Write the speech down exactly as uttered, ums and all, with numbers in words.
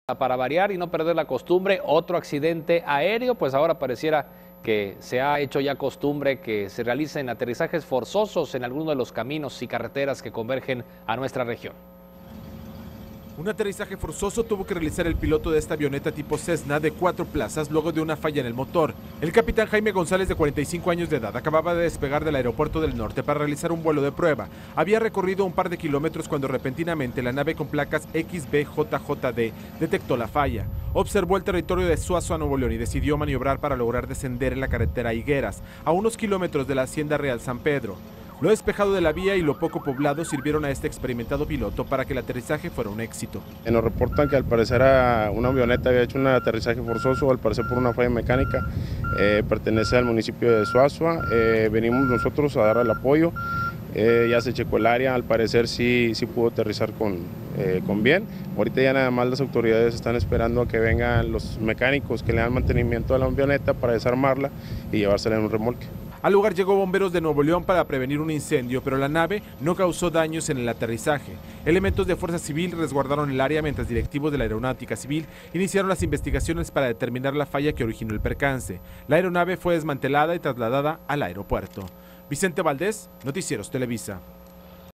Para variar y no perder la costumbre, otro accidente aéreo, pues ahora pareciera que se ha hecho ya costumbre que se realicen aterrizajes forzosos en algunos de los caminos y carreteras que convergen a nuestra región. Un aterrizaje forzoso tuvo que realizar el piloto de esta avioneta tipo Cessna de cuatro plazas luego de una falla en el motor. El capitán Jaime González, de cuarenta y cinco años de edad, acababa de despegar del aeropuerto del norte para realizar un vuelo de prueba. Había recorrido un par de kilómetros cuando repentinamente la nave con placas X B J J D detectó la falla. Observó el territorio de Suazua, Nuevo León, y decidió maniobrar para lograr descender en la carretera Higueras, a unos kilómetros de la Hacienda Real San Pedro. Lo despejado de la vía y lo poco poblado sirvieron a este experimentado piloto para que el aterrizaje fuera un éxito. Nos reportan que al parecer una avioneta había hecho un aterrizaje forzoso, al parecer por una falla mecánica, eh, pertenece al municipio de Suazua, eh, venimos nosotros a dar el apoyo, eh, ya se checó el área, al parecer sí, sí pudo aterrizar con, eh, con bien. Ahorita ya nada más las autoridades están esperando a que vengan los mecánicos que le dan mantenimiento a la avioneta para desarmarla y llevársela en un remolque. Al lugar llegó bomberos de Nuevo León para prevenir un incendio, pero la nave no causó daños en el aterrizaje. Elementos de Fuerza Civil resguardaron el área mientras directivos de la Aeronáutica Civil iniciaron las investigaciones para determinar la falla que originó el percance. La aeronave fue desmantelada y trasladada al aeropuerto. Vicente Valdés, Noticieros Televisa.